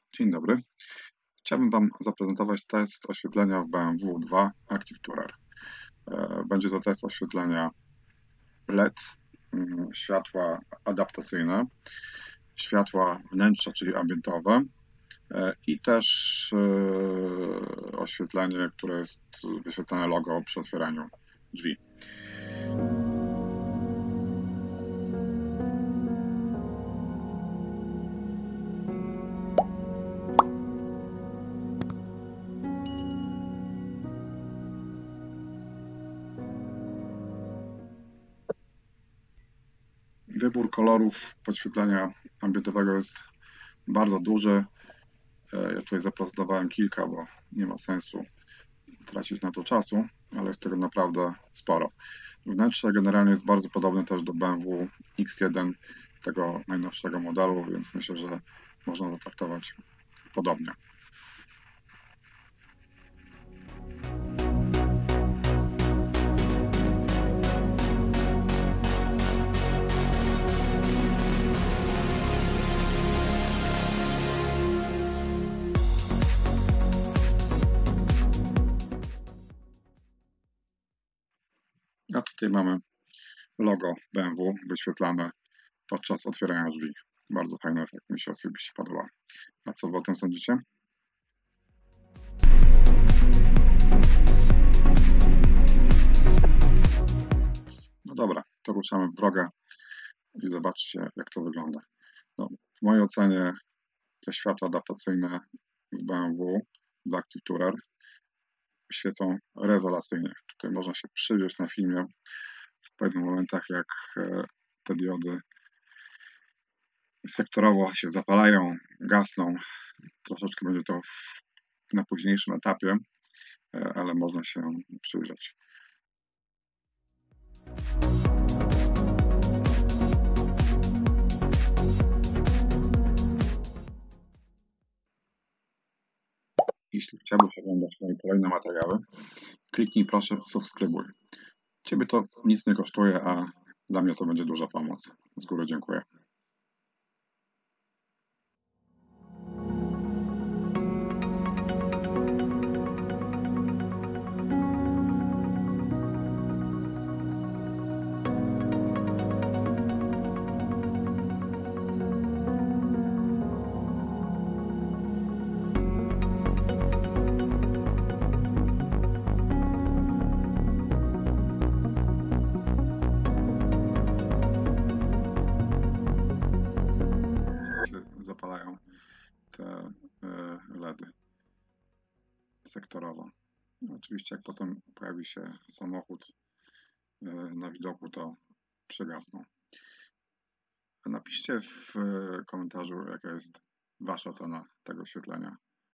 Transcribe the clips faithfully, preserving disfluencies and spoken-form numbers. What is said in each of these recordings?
Dzień dobry. Chciałbym Wam zaprezentować test oświetlenia w B M W dwa Active Tourer. Będzie to test oświetlenia L E D, światła adaptacyjne, światła wnętrza, czyli ambientowe i też oświetlenie, które jest wyświetlane logo przy otwieraniu drzwi. Wybór kolorów podświetlenia ambientowego jest bardzo duży. Ja tutaj zaprezentowałem kilka, bo nie ma sensu tracić na to czasu, ale jest tego naprawdę sporo. Wnętrze generalnie jest bardzo podobne też do B M W X jeden, tego najnowszego modelu, więc myślę, że można to traktować podobnie. A tutaj mamy logo B M W wyświetlane podczas otwierania drzwi. Bardzo fajny efekt, mi się osobiście podoba. A co wy o tym sądzicie? No dobra, to ruszamy w drogę i zobaczcie, jak to wygląda. No, w mojej ocenie te światła adaptacyjne w B M W w Active Tourer świecą rewelacyjnie. Tutaj można się przyjrzeć na filmie w pewnych momentach, jak te diody sektorowo się zapalają, gasną. Troszeczkę będzie to w, na późniejszym etapie, ale można się przyjrzeć. Jeśli chciałbyś oglądać moje kolejne materiały, kliknij proszę subskrybuj. Ciebie to nic nie kosztuje, a dla mnie to będzie duża pomoc. Z góry dziękuję. Zapalają te L E D sektorowo. Oczywiście jak potem pojawi się samochód na widoku, to przygasną. Napiszcie w komentarzu, jaka jest Wasza ocena tego oświetlenia.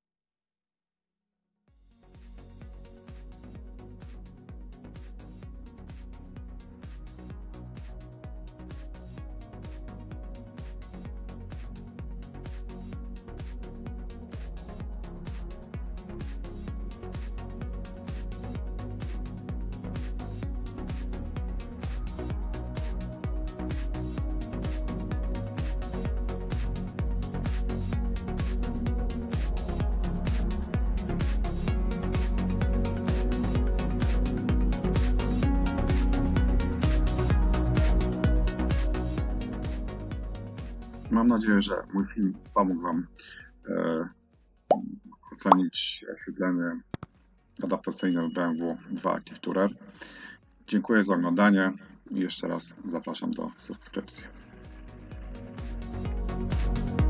Mam nadzieję, że mój film pomógł Wam e, ocenić oświetlenie adaptacyjne w B M W dwa Active Tourer. Dziękuję za oglądanie i jeszcze raz zapraszam do subskrypcji.